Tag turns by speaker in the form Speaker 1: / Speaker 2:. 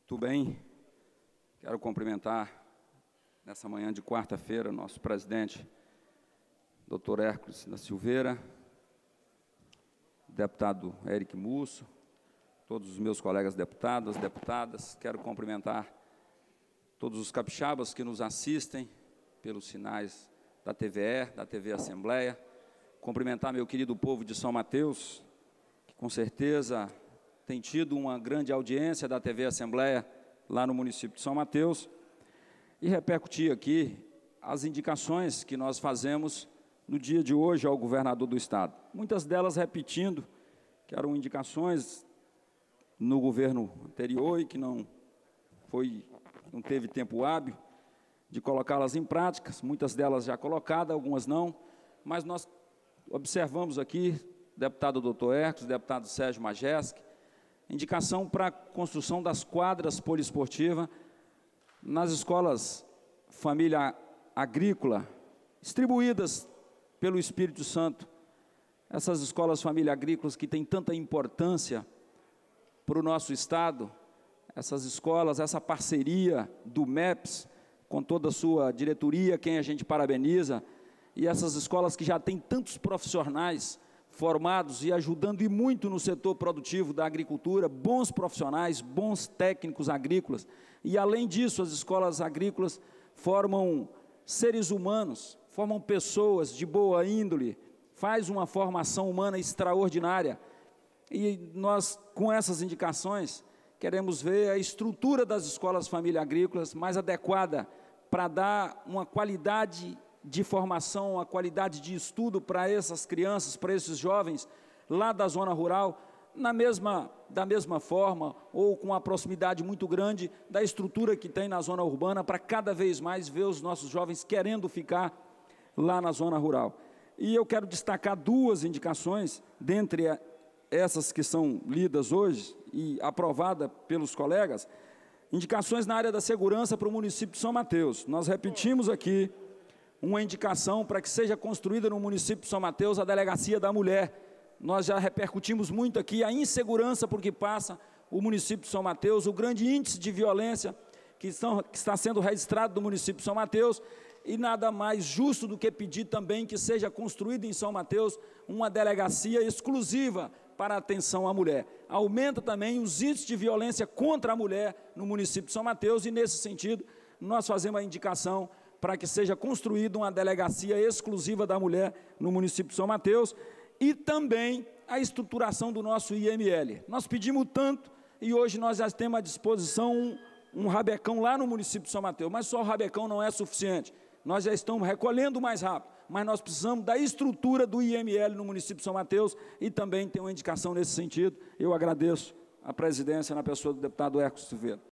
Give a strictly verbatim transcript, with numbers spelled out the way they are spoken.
Speaker 1: Muito bem, quero cumprimentar, nessa manhã de quarta-feira, nosso presidente, doutor Hércules da Silveira, deputado Éric Musso, todos os meus colegas deputados, deputadas. Quero cumprimentar todos os capixabas que nos assistem pelos sinais da T V E, da T V Assembleia. Cumprimentar meu querido povo de São Mateus, que com certeza tem tido uma grande audiência da T V Assembleia lá no município de São Mateus, e repercutir aqui as indicações que nós fazemos no dia de hoje ao governador do Estado. Muitas delas repetindo, que eram indicações no governo anterior e que não, foi, não teve tempo hábil de colocá-las em práticas, muitas delas já colocadas, algumas não, mas nós observamos aqui, deputado doutor Hércules, deputado Sérgio Majeski, indicação para a construção das quadras poliesportivas nas escolas família agrícola, distribuídas pelo Espírito Santo. Essas escolas família agrícolas que têm tanta importância para o nosso Estado, essas escolas, essa parceria do M E P S, com toda a sua diretoria, quem a gente parabeniza, e essas escolas que já têm tantos profissionais formados e ajudando e muito no setor produtivo da agricultura, bons profissionais, bons técnicos agrícolas, e além disso as escolas agrícolas formam seres humanos, formam pessoas de boa índole, faz uma formação humana extraordinária, e nós com essas indicações queremos ver a estrutura das escolas família agrícolas mais adequada para dar uma qualidade de formação, a qualidade de estudo para essas crianças, para esses jovens lá da zona rural, na mesma, da mesma forma ou com uma proximidade muito grande da estrutura que tem na zona urbana, para cada vez mais ver os nossos jovens querendo ficar lá na zona rural. E eu quero destacar duas indicações, dentre essas que são lidas hoje e aprovadas pelos colegas, indicações na área da segurança para o município de São Mateus. Nós repetimos aqui uma indicação para que seja construída no município de São Mateus a Delegacia da Mulher. Nós já repercutimos muito aqui a insegurança por que passa o município de São Mateus, o grande índice de violência que, estão, que está sendo registrado no município de São Mateus, e nada mais justo do que pedir também que seja construída em São Mateus uma delegacia exclusiva para a atenção à mulher. Aumenta também os índices de violência contra a mulher no município de São Mateus, e nesse sentido nós fazemos a indicação para que seja construída uma delegacia exclusiva da mulher no município de São Mateus, e também a estruturação do nosso I M L. Nós pedimos tanto, e hoje nós já temos à disposição um, um rabecão lá no município de São Mateus, mas só o rabecão não é suficiente. Nós já estamos recolhendo mais rápido, mas nós precisamos da estrutura do I M L no município de São Mateus, e também tem uma indicação nesse sentido. Eu agradeço a presidência na pessoa do deputado Hércules Silveira.